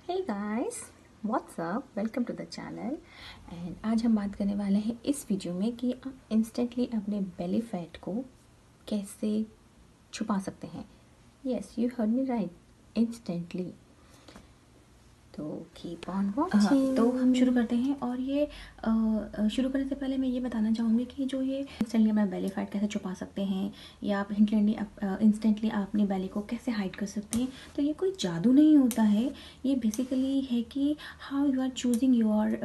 Hey guys, what's up, welcome to the channel. And आज हम बात करने वाले हैं इस वीडियो में कि आप इंस्टेंटली अपने बेली फैट को कैसे छुपा सकते हैं। Yes, you heard me right, instantly. तो कीप ऑन वॉचिंग। तो हम शुरू करते हैं। और ये शुरू करने से पहले मैं ये बताना चाहूँगी कि जो ये इंस्टेंटली अपना बेली फैट कैसे छुपा सकते हैं या आप इंस्टेंटली आप अपनी बेली को कैसे हाइड कर सकते हैं। तो ये कोई जादू नहीं होता है, ये बेसिकली है कि how you are choosing your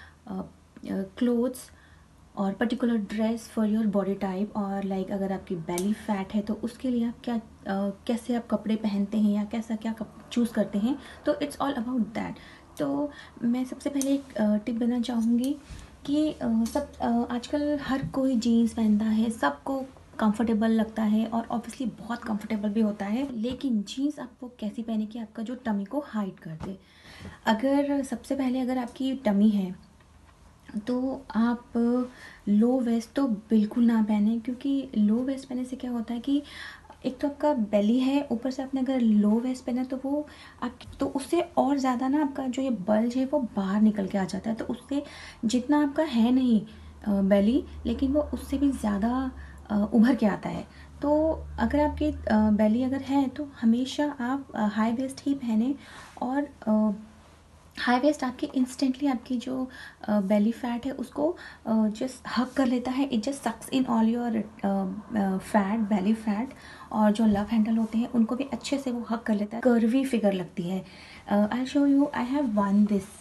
clothes और particular dress for your body type. और लाइक अगर आपकी बेली फैट है तो उसके लिए आप क्या कैसे आप कपड़े पहनते हैं या कैसा क्या चूज़ करते हैं। तो इट्स ऑल अबाउट दैट। तो मैं सबसे पहले एक टिप देना चाहूँगी कि आजकल हर कोई जीन्स पहनता है, सबको कंफर्टेबल लगता है और ऑब्वियसली बहुत कंफर्टेबल भी होता है, लेकिन जीन्स आपको कैसी पहने कि आपका जो टमी को हाइड कर दे। अगर सबसे पहले अगर आपकी टमी है तो आप लो वेस्ट तो बिल्कुल ना पहने, क्योंकि लो वेस्ट पहनने से क्या होता है कि एक तो आपका बेली है, ऊपर से आपने अगर लो वेस्ट पहना तो वो आप तो उससे और ज़्यादा ना आपका जो ये बल्ज है वो बाहर निकल के आ जाता है। तो उससे जितना आपका है नहीं बेली, लेकिन वो उससे भी ज़्यादा उभर के आता है। तो अगर आपकी बेली अगर है तो हमेशा आप हाई वेस्ट ही पहने। और हाई वेस्ट आपकी इंस्टेंटली आपकी जो बेली फैट है उसको जस्ट हक कर लेता है। It just sucks in all your fat, belly fat. और जो लव हैंडल होते हैं उनको भी अच्छे से वो हक कर लेता है, कर्वी फिगर लगती है। I show you, I have one this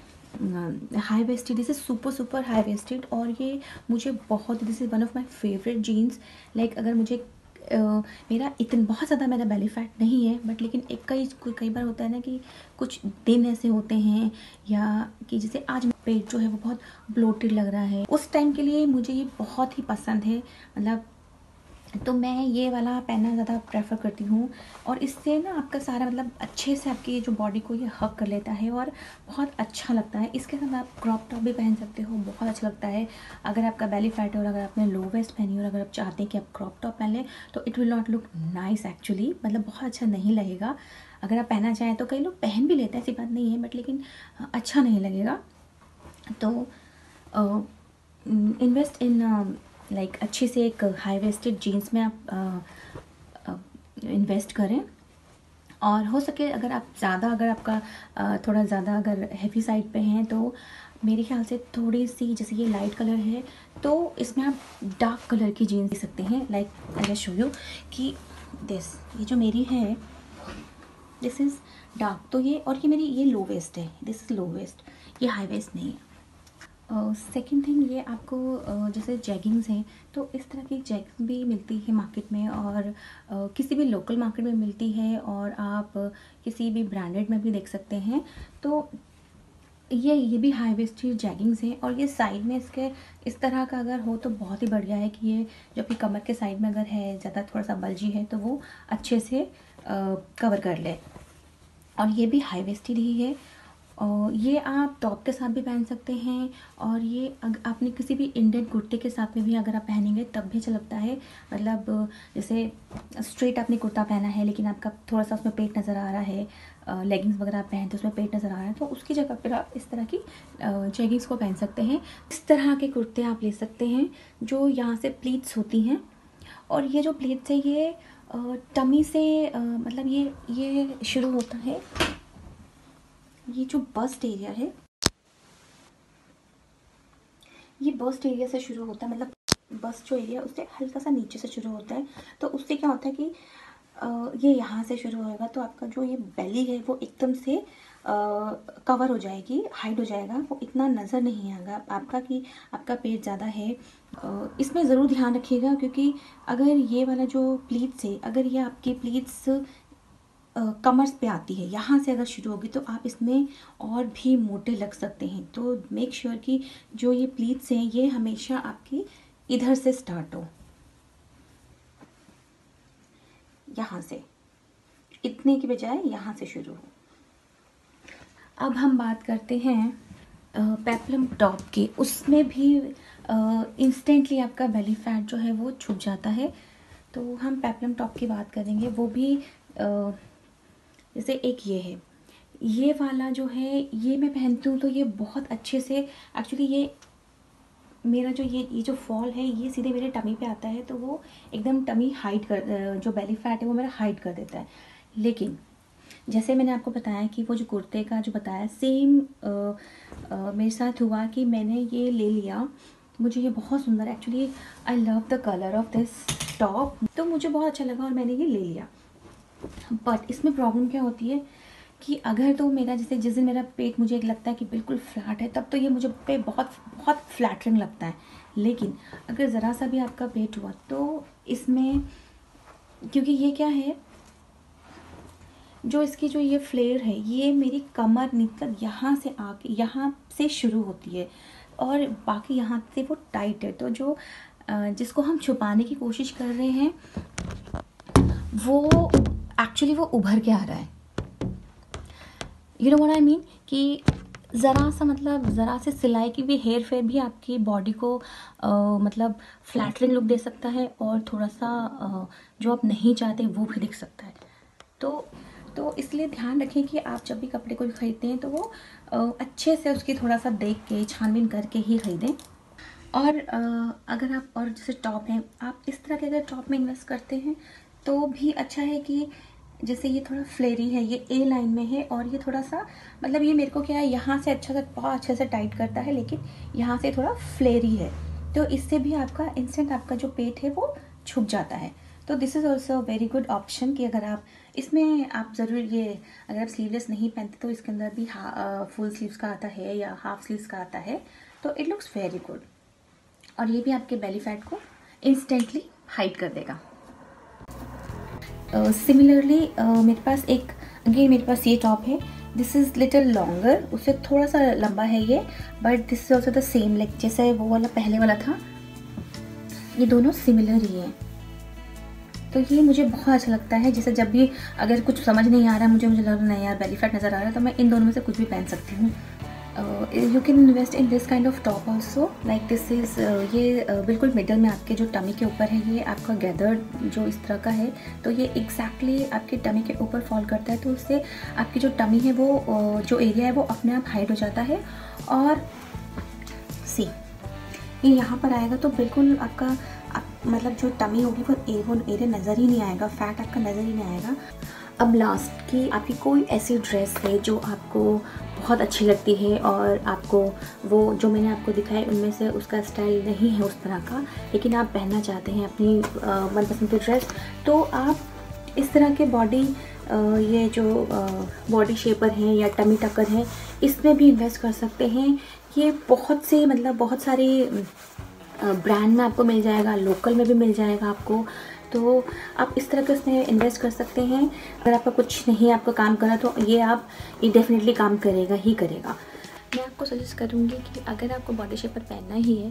high waisted, this is super high waisted. और ये मुझे बहुत, this is one of my favourite jeans. Like अगर मुझे मेरा इतना बहुत ज़्यादा मेरा बेली फैट नहीं है, बट लेकिन कई बार होता है ना कि कुछ दिन ऐसे होते हैं या कि जैसे आज पेट जो है वो बहुत ब्लोटेड लग रहा है, उस टाइम के लिए मुझे ये बहुत ही पसंद है। मतलब तो मैं ये वाला पहनना ज़्यादा प्रेफर करती हूँ। और इससे ना आपका सारा मतलब अच्छे से आपकी जो बॉडी को ये हक कर लेता है और बहुत अच्छा लगता है। इसके साथ आप क्रॉप टॉप भी पहन सकते हो, बहुत अच्छा लगता है। अगर आपका बेली फैट है और अगर आपने लो वेस्ट पहनी और अगर आप चाहते हैं कि आप क्रॉप टॉप पहन लें तो it will not look nice actually, मतलब बहुत अच्छा नहीं लगेगा। अगर आप पहनना चाहें तो कई लोग पहन भी लेते हैं, ऐसी बात नहीं है, बट लेकिन अच्छा नहीं लगेगा। तो इन्वेस्ट इन लाइक अच्छी से एक हाई वेस्टेड जीन्स में आप इन्वेस्ट करें। और हो सके अगर आप ज़्यादा, अगर आपका थोड़ा ज़्यादा अगर हैवी साइड पे हैं तो मेरे ख्याल से थोड़ी सी, जैसे ये लाइट कलर है तो इसमें आप डार्क कलर की जीन्स दे सकते हैं। लाइक आई शो यू कि दिस, ये जो मेरी है दिस इज़ डार्क, तो ये, और ये मेरी ये लो वेस्ट है, दिस इज़ लो वेस्ट, ये हाई वेस्ट नहीं है। सेकेंड थिंग, ये आपको जैसे जैगिंग्स हैं तो इस तरह की जैगिंग भी मिलती है मार्केट में, और किसी भी लोकल मार्केट में मिलती है, और आप किसी भी ब्रांडेड में भी देख सकते हैं। तो ये भी हाई वेस्टेड जैगिंग्स हैं। और ये साइड में इसके इस तरह का अगर हो तो बहुत ही बढ़िया है कि ये जो आपकी कमर के साइड में अगर है ज़्यादा थोड़ा सा बल्जी है तो वो अच्छे से कवर कर ले। और ये भी हाई वेस्टेड ही है। और ये आप टॉप के साथ भी पहन सकते हैं, और ये आपने किसी भी इंडियन कुर्ते के साथ में भी अगर आप पहनेंगे तब भी अच्छा लगता है। मतलब जैसे स्ट्रेट आपने कुर्ता पहना है लेकिन आपका थोड़ा सा उसमें पेट नज़र आ रहा है, लेगिंग्स वगैरह आप पहनते उसमें पेट नज़र आ रहा है, तो उसकी जगह पर आप इस तरह की जेगिंग्स को पहन सकते हैं। इस तरह के कुर्ते आप ले सकते हैं जो यहाँ से प्लीट्स होती हैं। और ये जो प्लीट्स है ये टमी से मतलब ये शुरू होता है, ये जो बस्ट एरिया है ये बस्ट एरिया से शुरू होता है, मतलब बस्ट जो एरिया उससे हल्का सा नीचे से शुरू होता है। तो उससे क्या होता है कि ये यहाँ से शुरू होएगा तो आपका जो ये बेली है वो एकदम से कवर हो जाएगी, हाइड हो जाएगा, वो इतना नज़र नहीं आएगा आपका कि आपका पेट ज़्यादा है। इसमें ज़रूर ध्यान रखिएगा, क्योंकि अगर ये वाला जो प्लीट्स है, अगर ये आपकी प्लीट्स कमर पे आती है, यहाँ से अगर शुरू होगी तो आप इसमें और भी मोटे लग सकते हैं। तो मेक श्योर कि जो ये प्लीट्स हैं ये हमेशा आपकी इधर से स्टार्ट हो, यहाँ से, इतने की बजाय यहाँ से शुरू हो। अब हम बात करते हैं पेप्लम टॉप की। उसमें भी इंस्टेंटली आपका बेली फैट जो है वो छुप जाता है। तो हम पेप्लम टॉप की बात करेंगे। वो भी जैसे एक ये है, ये वाला जो है ये मैं पहनती हूँ तो ये बहुत अच्छे से, एक्चुअली ये मेरा जो ये जो फॉल है ये सीधे मेरे टमी पे आता है, तो वो एकदम टमी हाइड कर, जो बेली फैट है वो मेरा हाइड कर देता है। लेकिन जैसे मैंने आपको बताया कि वो जो कुर्ते का जो बताया सेम मेरे साथ हुआ कि मैंने ये ले लिया। मुझे ये बहुत सुंदर, actually I love the colour of this top, तो मुझे बहुत अच्छा लगा और मैंने ये ले लिया। बट इसमें प्रॉब्लम क्या होती है कि अगर तो मेरा जैसे जिस दिन मेरा पेट मुझे लगता है कि बिल्कुल फ्लैट है, तब तो ये मुझे पे बहुत बहुत फ्लैटरिंग लगता है। लेकिन अगर ज़रा सा भी आपका पेट हुआ तो इसमें, क्योंकि ये क्या है, जो इसकी जो ये फ्लेयर है ये मेरी कमर मतलब यहाँ से आके यहाँ से शुरू होती है और बाकी यहाँ से वो टाइट है। तो जो जिसको हम छुपाने की कोशिश कर रहे हैं वो एक्चुअली वो उभर के आ रहा है। You know what I mean, कि ज़रा सा मतलब ज़रा से सिलाई की भी हेयर फेयर भी आपकी बॉडी को मतलब फ्लैटरिंग लुक दे सकता है और थोड़ा सा जो आप नहीं चाहते वो भी दिख सकता है। तो इसलिए ध्यान रखें कि आप जब भी कपड़े कोई ख़रीदते हैं तो वो अच्छे से उसकी थोड़ा सा देख के छानबीन करके ही ख़रीदें। और अगर आप और जैसे टॉप हैं, आप इस तरह के अगर टॉप में इन्वेस्ट करते हैं तो भी अच्छा है कि जैसे ये थोड़ा फ्लेरी है, ये ए लाइन में है और ये थोड़ा सा मतलब ये मेरे को क्या है यहाँ से अच्छा से बहुत अच्छे से टाइट करता है, लेकिन यहाँ से थोड़ा फ्लेरी है, तो इससे भी आपका इंस्टेंट आपका जो पेट है वो छुप जाता है। तो this is also very good option कि अगर आप इसमें आप ज़रूर ये अगर आप स्लीवलेस नहीं पहनते तो इसके अंदर भी फुल स्लीव्स का आता है या हाफ स्लीव्स का आता है, तो इट लुक्स वेरी गुड। और ये भी आपके बेली फैट को इंस्टेंटली हाइड कर देगा। सिमिलरली मेरे पास एक अगेन मेरे पास ये टॉप है, दिस इज़ लिटिल लॉन्गर, उससे थोड़ा सा लंबा है ये, but this is also the same like जैसे वो वाला पहले वाला था, ये दोनों सिमिलर ही हैं। तो ये मुझे बहुत अच्छा लगता है, जैसे जब भी अगर कुछ समझ नहीं आ रहा मुझे लग रहा नहीं यार बेली फैट नज़र आ रहा है, तो मैं इन दोनों में से कुछ भी पहन सकती हूँ। You can invest in this kind of top also like this is, ये बिल्कुल मिडल में आपके जो टमी के ऊपर है, ये आपका गैदर जो इस तरह का है, तो ये एग्जैक्टली आपके टमी के ऊपर फॉल करता है, तो उससे आपकी जो टमी है वो जो एरिया है वो अपने आप हाइड हो जाता है। और सी ये यहाँ पर आएगा तो बिल्कुल आपका मतलब जो टमी होगी वो एरिया नज़र ही नहीं आएगा, फैट आपका नज़र ही नहीं आएगा। अब लास्ट की आपकी कोई ऐसी ड्रेस है जो आपको बहुत अच्छी लगती है और आपको वो जो मैंने आपको दिखाया उनमें से उसका स्टाइल नहीं है उस तरह का, लेकिन आप पहनना चाहते हैं अपनी मनपसंद की ड्रेस, तो आप इस तरह के बॉडी ये जो बॉडी शेपर हैं या टमी टकर हैं इसमें भी इन्वेस्ट कर सकते हैं। ये बहुत से मतलब बहुत सारे ब्रांड में आपको मिल जाएगा, लोकल में भी मिल जाएगा आपको, तो आप इस तरह के उसमें इन्वेस्ट कर सकते हैं। अगर आपका कुछ नहीं आपका काम करा तो ये डेफिनेटली काम करेगा ही करेगा। मैं आपको सजेस्ट करूँगी कि अगर आपको बॉडी शेपर पहनना ही है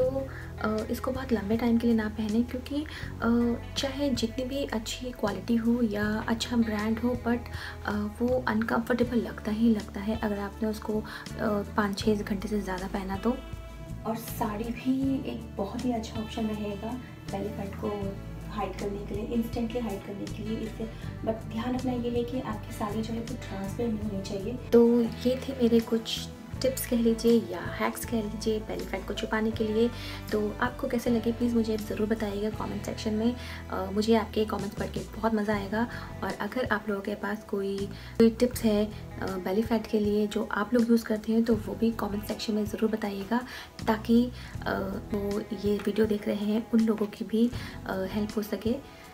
तो इसको बहुत लंबे टाइम के लिए ना पहने, क्योंकि चाहे जितनी भी अच्छी क्वालिटी हो या अच्छा ब्रांड हो, बट वो अनकम्फर्टेबल लगता ही लगता है अगर आपने उसको 5-6 घंटे से ज़्यादा पहना तो। और साड़ी भी एक बहुत ही अच्छा ऑप्शन रहेगा बेली फैट को हाइड करने के लिए, इंस्टेंटली हाइड करने के लिए इससे, बट ध्यान रखना ये है कि आपकी साड़ी जो है वो ट्रांसपेरेंट नहीं होनी चाहिए। तो ये थे मेरे कुछ टिप्स कह लीजिए या हैक्स कह लीजिए बेली फैट को छुपाने के लिए। तो आपको कैसे लगे प्लीज़ मुझे ज़रूर बताइएगा कमेंट सेक्शन में। मुझे आपके कमेंट्स पढ़ के बहुत मज़ा आएगा। और अगर आप लोगों के पास कोई टिप्स है बेली फैट के लिए जो आप लोग यूज़ करते हैं तो वो भी कमेंट सेक्शन में ज़रूर बताइएगा, ताकि वो ये वीडियो देख रहे हैं उन लोगों की भी हेल्प हो सके।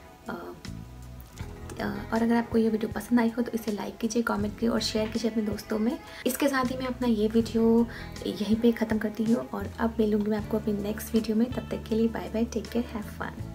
और अगर आपको ये वीडियो पसंद आई हो तो इसे लाइक कीजिए, कमेंट कीजिए और शेयर कीजिए अपने दोस्तों में। इसके साथ ही मैं अपना ये वीडियो यहीं पे ख़त्म करती हूँ और अब मिलूँगी मैं आपको अपनी नेक्स्ट वीडियो में। तब तक के लिए bye bye, take care, have fun.